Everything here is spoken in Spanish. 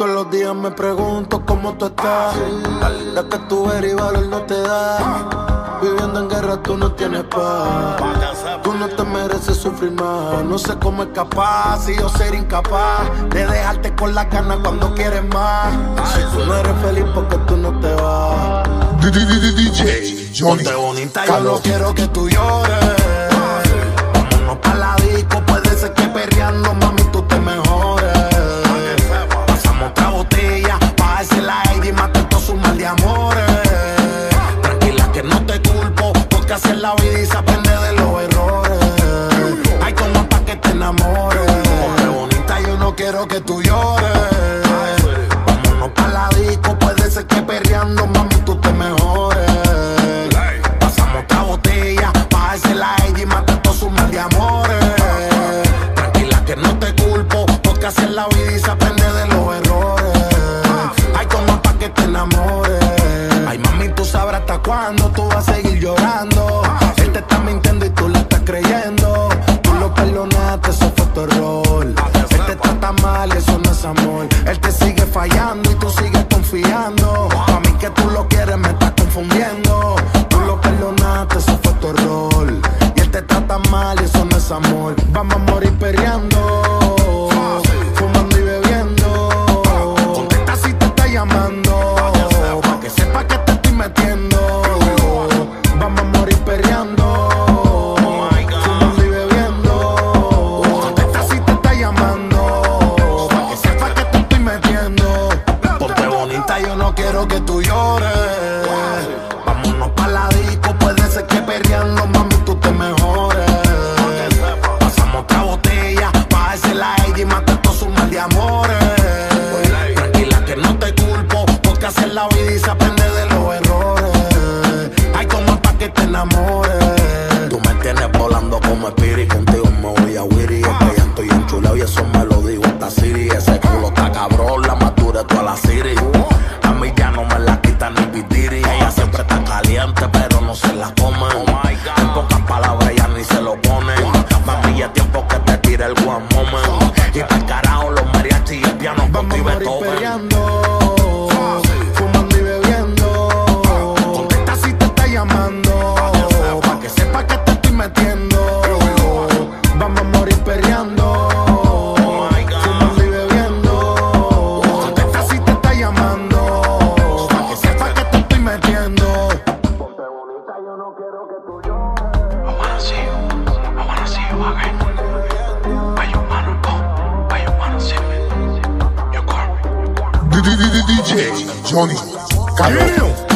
Todos los días me pregunto cómo tú estás. La linda que tú eres y valor no te da. Viviendo en guerra tú no tienes paz. Tú no te mereces sufrir más. No sé cómo escapar si yo ser incapaz de dejarte con la cana cuando quieres más. Si tú no eres feliz porque tú no te vas. DJ Johnny. Ponte bonita, yo no quiero que tú llores. Vámonos pa' la disco, puede ser que perreando, mami, tú te mejores. Pasamos otra botella, pa' ese like y matar todo su mal de amores. Tranquila que no te culpo, porque así es la vida y se aprende de los errores. Hay como pa' que te enamores. Ponte bonita, yo no quiero que tú llores. Vámonos pa' la disco, puede ser que perreando, mami, tú te mejores. Pasamos otra botella, pa' ese like y matar todo su mal de amores. Tranquila que no te culpo, porque así es la vida y se aprende de los errores. Hay como pa' que te enamores. Ay, mami, tú sabrás hasta cuándo tú vas a seguir llorando. Él te está mintiendo y tú le estás creyendo. Tú lo perdonaste, eso fue tu error. Él te trata mal y eso no es amor. Él te sigue fallando y tú sigues confiando. A mí que tú lo quieres me estás confundiendo. Tú lo perdonaste, eso fue tu error. Y él te trata mal y eso no es amor. Vamos a morir perreando, fumando y bebiendo. Contesta si te está llamando, pa' que sepa que te estoy metiendo. Vamos a morir perreando, fumando y bebiendo. Contesta si te está llamando, pa' que sepa que te estoy metiendo. Ponte bonita, yo no quiero que tú llores. Vámonos pa' la disco, puede ser que perreando, mami, tú te mejores. Pasamos otra botella, pa' ese like y matar todo su mal de amores. Tranquila que no te culpo, porque así es la vida y se aprende de los errores. Hay como pa' que te enamores. Tú me tienes volando como Spirit, contigo me voy a Wiri. Es que ya estoy enchulado y eso me lo digo hasta Siri. Ese culo está cabrón, la madura toda la Siri. A mí ya no me la quita ni Pitiri. Ella siempre está caliente, pero no se la come. En pocas palabras ella ni se lo pone. Mami, ya es tiempo que te tire el one moment. Y pa'l carajo los mariachis y el piano contigo Beethoven. Fumando y bebiendo. Contesta si te está llamando, pa' que sepa que te estoy metiendo. Vamos a morir perreando, fumando y bebiendo. Contesta si te está llamando, pa' que sepa que te estoy metiendo. Ponte bonita, yo no quiero que tú llores. I wanna see you again. But you wanna go, but you wanna see me. You call me. DJ Johnny. Calor.